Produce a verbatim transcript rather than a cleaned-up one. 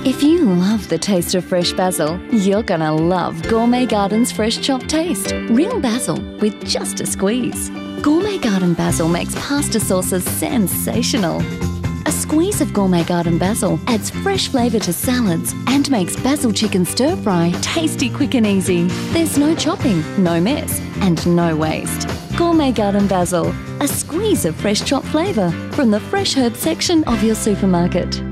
If you love the taste of fresh basil, you're gonna love Gourmet Garden's Fresh Chopped Taste. Real basil with just a squeeze. Gourmet Garden basil makes pasta sauces sensational. A squeeze of Gourmet Garden basil adds fresh flavour to salads and makes basil chicken stir fry tasty, quick and easy. There's no chopping, no mess and no waste. Gourmet Garden basil, a squeeze of fresh chopped flavour from the fresh herb section of your supermarket.